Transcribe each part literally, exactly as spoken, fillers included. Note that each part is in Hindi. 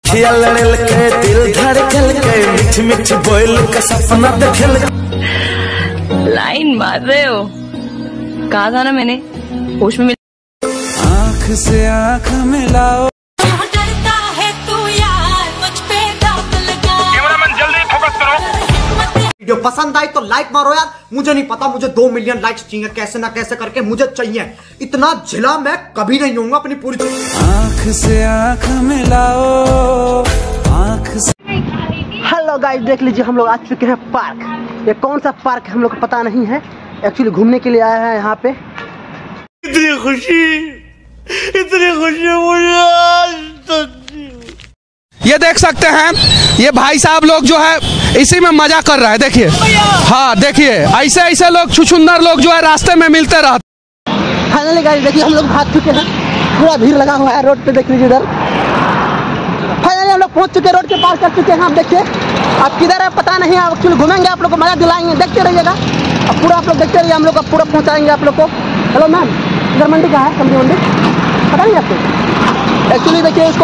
लड़ल के दिल धड़कल के मिठ मिठ बोल का सपना देखल। लाइन मार रहे हो, कहा था ना मैंने, होश में मिल। आँख से आँख मिलाओ। डरता है तू यार, मुझ पे दाग लगा। कैमरामैन जल्दी फोकस करो। वीडियो पसंद आई तो लाइक मारो यार। मुझे नहीं पता, मुझे दो मिलियन लाइक्स चाहिए, कैसे ना कैसे करके मुझे चाहिए। इतना झिला मैं कभी नहीं होऊंगा अपनी पूरी। आँख से आँख मिलाओ, आँख से। हेलो गाइस, देख लीजिए हम लोग आ चुके हैं पार्क। ये कौन सा पार्क है हम लोग को पता नहीं है, एक्चुअली घूमने के लिए आया है यहाँ पे। इतनी खुशी, इतनी खुशी मुझे आज तो। ये देख सकते हैं, ये भाई साहब लोग जो है इसी में मजा कर रहा है। देखिए, हाँ देखिए, ऐसे ऐसे लोग छुछुंदर लोग जो है रास्ते में मिलते रहते। फाइनली गाइस देखिए हम लोग भाग चुके हैं, पूरा भीड़ लगा हुआ है रोड पे, देख लीजिए इधर। फाइनली हम लोग पहुंच चुके हैं, रोड के पार कर चुके हैं। आप देखिए, आप किधर है पता नहीं, आप एक्चुअली घूमेंगे, आप लोग को मजा दिलाएंगे, देखते रहिएगा। अब पूरा आप लोग देखते रहिए, हम लोग पूरा पहुँचाएंगे आप लोग को। हेलो मैम, इधर मंडी कहाँ है? सब्जी मंडी पता नहीं आपको? एक्चुअली देखिए इसको।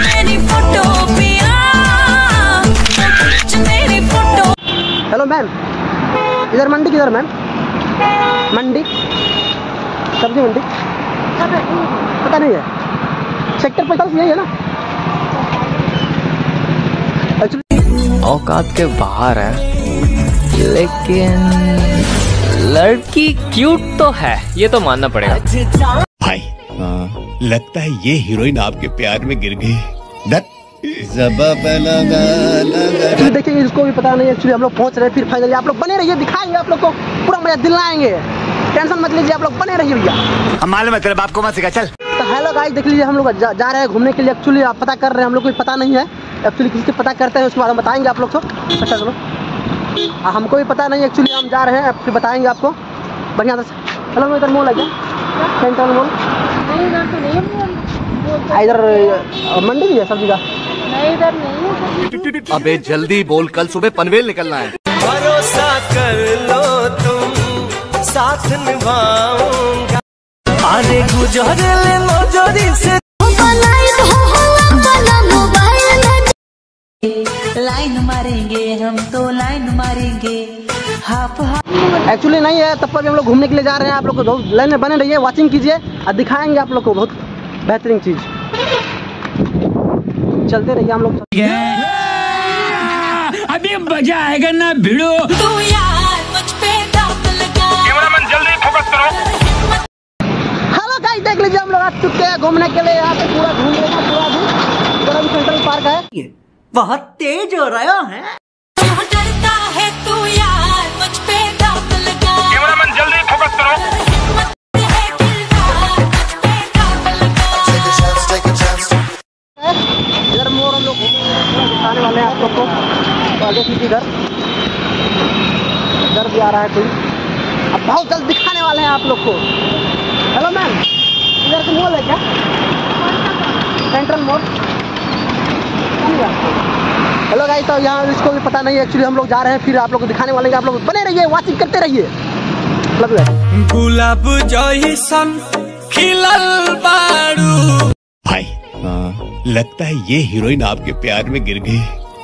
हेलो मैम, इधर मंडी किधर मैम? मंडी सब्जी मंडी पता नहीं है, सेक्टर पैंतालीस यही है ना? एक्चुअली औकात के बाहर है, लेकिन लड़की क्यूट तो है, ये तो मानना पड़ेगा। भाई हाँ, लगता है ये हीरोइन आपके प्यार में गिर गई। देखिए इसको भी पता नहीं, एक्चुअली हम लोग पहुंच रहे हैं। फिर फाइनली आप लोग बने रहिए, दिखाएंगे आप लोग को, पूरा मजा दिलाएंगे, टेंशन मत लीजिए, आप लोग बने रहिए भैया। हम मालूम है तेरे बाप को मत सिखा, चल। तो हेलो गाइस, देख लीजिए हम लोग जा, जा रहे हैं घूमने के लिए। एक्चुअली आप पता कर रहे हैं, हम लोग को पता नहीं है एक्चुअली, किसी से पता करते हैं उसके बाद हम बताएंगे आप लोग को। अच्छा चलो, हमको भी पता नहीं एक्चुअली, हम जा रहे हैं, फिर बताएंगे आपको बढ़िया से। हेलो, इधर मॉल है क्या? सेंट्रल मॉल इधर मंडी भी है सब्जी का? नहीं, इधर नहीं। अबे जल्दी बोल, कल सुबह पनवेल निकलना है। भरोसा कर लो तुम, साथ निभाऊंगा। आने गुजर ले नजरी से। लाइन मारेंगे हम तो, लाइन मारेंगे हाफ हाफ। एक्चुअली नहीं है, तब पर भी हम लोग घूमने के लिए जा रहे हैं। आप लोग को लाइन में बने रहिए, वॉचिंग कीजिए और दिखाएंगे आप लोग को बहुत बेहतरीन चीज। चलते रहिए हम लोग। अभी मजा आएगा ना भिड़ो। तू यार मुझ पे दाग लगा। कैमरामैन जल्दी फोकस करो। हेलो गाइस, देख लीजिए हम लोग आ चुके हैं घूमने के लिए। यहाँ पे पूरा घूम लेना, पूरा भी पूरा भी सेंट्रल पार्क है। बहुत तेज हो रहा है। डरता है तू यार, मुझ पे दाग लगा। कैमरामैन जल्दी फोकस करो। इधर मोर हम लोग दिखाने वाले हैं आप लोग को। तो आगे की इधर इधर भी आ रहा है कोई, अब बहुत जल्द दिखाने वाले हैं आप लोग को। हेलो मैम, इधर का मॉल है क्या? Central mall. हेलो गाइस, तो यहाँ इसको भी पता नहीं, एक्चुअली हम लोग जा रहे हैं, फिर आप लोग को दिखाने वाले हैं। आप लोग बने रहिए, वॉचिंग करते रहिए। गुलाब जैसन खिलल बारू। भाई हाँ, लगता है ये हीरोइन आपके प्यार में गिर गई।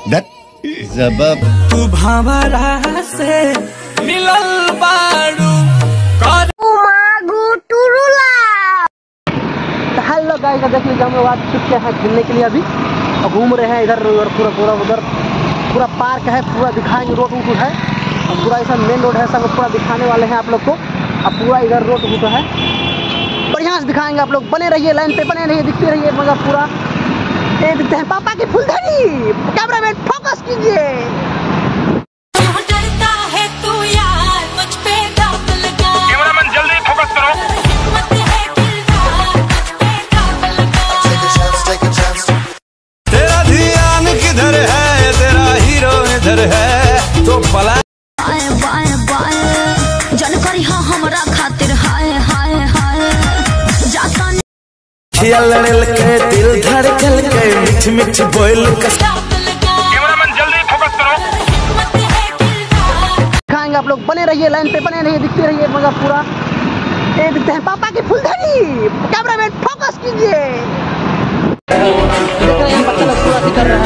तू भावरा से मिलल बारू। हेलो गाइस, देख लीजिए हम लोग आ चुके हैं घूमने के लिए अभी, और घूम रहे हैं इधर उधर, पूरा पूरा उधर पूरा पार्क है, पूरा दिखाएंगे। रोड वूड है, और पूरा ऐसा मेन रोड है, सब पूरा दिखाने वाले हैं आप लोग को। अब पूरा इधर रोड वूड है, बढ़िया से दिखाएंगे। आप लोग बने रहिए, लाइन पे बने रहिए, दिखते रहिए मगर पूरा। ये दिखते हैं पापा की फुलझड़ी। कैमरामैन फोकस कीजिए। डरता है तू यार, मुझ पे दाग लगा। कैमरामैन जल्दी फोकस करो। तेरा ध्यान किधर है, तेरा हीरो इधर है, तो पला। जानकारी हाँ हमारा खातिर, हाय हाय हाय जाता लड़ल के दिल धड़कल के मिठ मिठ बोल का। कैमरामैन जल्दी फोकस करो। दिखाएंगे आप लोग, बने रहिए, लाइन पे बने रहिए, दिखते रहिए मगर पूरा। ये दिखते हैं पापा की फुलझड़ी। कैमरामैन फोकस कीजिए। देख रहे हैं बच्चे लोग पूरा दिख रहा है।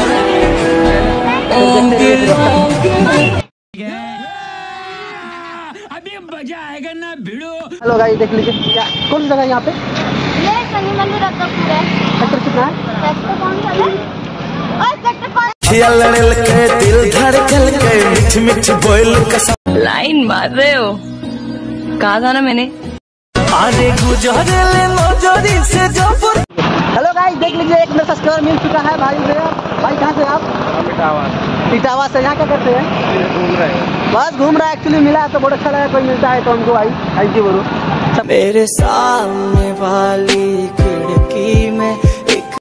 हेलो गाइस देख लीजिए क्या कौन सी जगह है यहाँ पे? ये शनि मंदिर रत्नपुर है। सेक्टर कितना है? सेक्टर कौन सा है? और सेक्टर कौन? लड़ल के दिल धड़कल के मिठ मिठ बोल कसम लाइन मार रहे हो, कहा था ना मैंने। अरे गुजरे ले नजरी से जबर। हेलो गाइस देख लीजिए एक मेरा सब्सक्राइबर मिल चुका है भाई भैया। भाई कहाँ से आप? इटावा। इटावा से। यहाँ क्या करते हैं? घूम रहे हैं। बस घूम रहा है। एक्चुअली मिला है तो बहुत अच्छा लगा, कोई मिलता है तो हमको भाई थैंक यू बोलो। मेरे सामने वाली खिड़की में